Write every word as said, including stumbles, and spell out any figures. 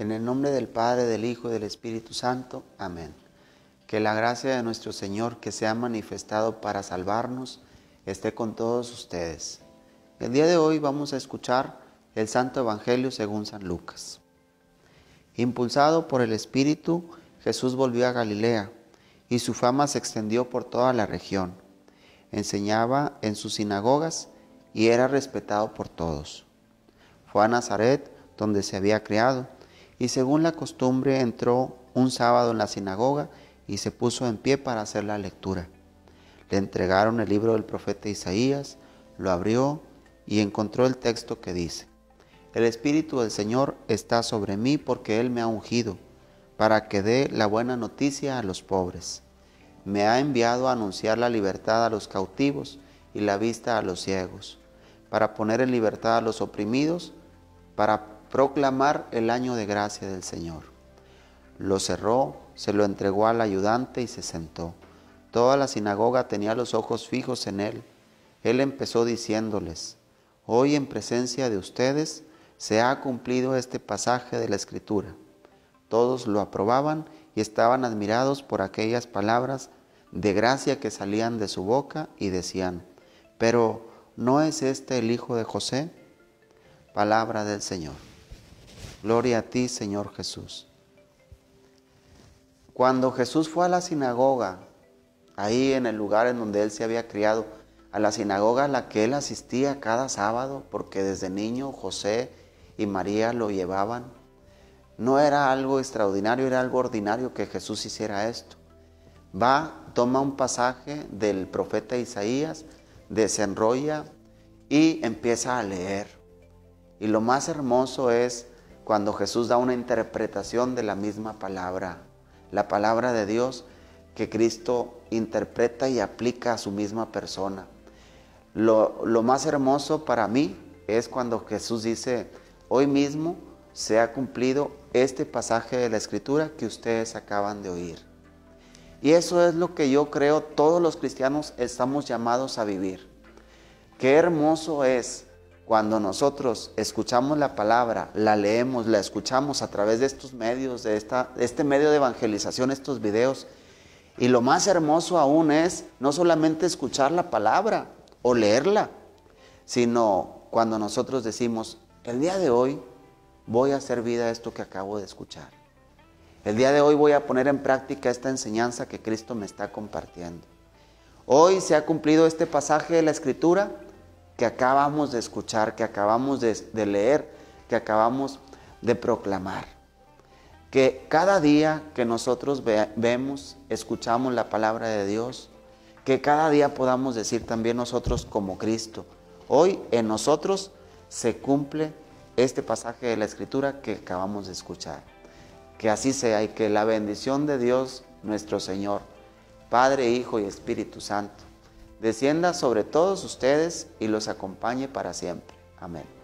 En el nombre del Padre, del Hijo y del Espíritu Santo. Amén. Que la gracia de nuestro Señor, que se ha manifestado para salvarnos, esté con todos ustedes. El día de hoy vamos a escuchar el Santo Evangelio según San Lucas. Impulsado por el Espíritu, Jesús volvió a Galilea, y su fama se extendió por toda la región. Enseñaba en sus sinagogas y era respetado por todos. Fue a Nazaret, donde se había criado, y según la costumbre entró un sábado en la sinagoga y se puso en pie para hacer la lectura. Le entregaron el libro del profeta Isaías, lo abrió y encontró el texto que dice: El Espíritu del Señor está sobre mí porque Él me ha ungido, para que dé la buena noticia a los pobres. Me ha enviado a anunciar la libertad a los cautivos y la vista a los ciegos, para poner en libertad a los oprimidos, para proclamar el año de gracia del Señor. Lo cerró, se lo entregó al ayudante y se sentó. Toda la sinagoga tenía los ojos fijos en él. Él empezó diciéndoles: Hoy en presencia de ustedes se ha cumplido este pasaje de la Escritura. Todos lo aprobaban y estaban admirados por aquellas palabras de gracia que salían de su boca y decían: ¿Pero no es este el hijo de José? Palabra del Señor. Gloria a ti, Señor Jesús. Cuando Jesús fue a la sinagoga, ahí en el lugar en donde él se había criado, a la sinagoga a la que él asistía cada sábado, porque desde niño José y María lo llevaban, no era algo extraordinario, era algo ordinario que Jesús hiciera esto. Va, toma un pasaje del profeta Isaías, desenrolla y empieza a leer. Y lo más hermoso es cuando Jesús da una interpretación de la misma palabra, la palabra de Dios que Cristo interpreta y aplica a su misma persona. Lo, lo más hermoso para mí es cuando Jesús dice: hoy mismo se ha cumplido este pasaje de la Escritura que ustedes acaban de oír. Y eso es lo que yo creo todos los cristianos estamos llamados a vivir. Qué hermoso es cuando nosotros escuchamos la palabra, la leemos, la escuchamos a través de estos medios, de, esta, de este medio de evangelización, estos videos. Y lo más hermoso aún es no solamente escuchar la palabra o leerla, sino cuando nosotros decimos: el día de hoy voy a hacer vida a esto que acabo de escuchar. El día de hoy voy a poner en práctica esta enseñanza que Cristo me está compartiendo. Hoy se ha cumplido este pasaje de la Escritura que acabamos de escuchar, que acabamos de, de leer, que acabamos de proclamar. Que cada día que nosotros ve, vemos, escuchamos la palabra de Dios, que cada día podamos decir también nosotros como Cristo: hoy en nosotros se cumple este pasaje de la Escritura que acabamos de escuchar. Que así sea y que la bendición de Dios nuestro Señor, Padre, Hijo y Espíritu Santo, descienda sobre todos ustedes y los acompañe para siempre. Amén.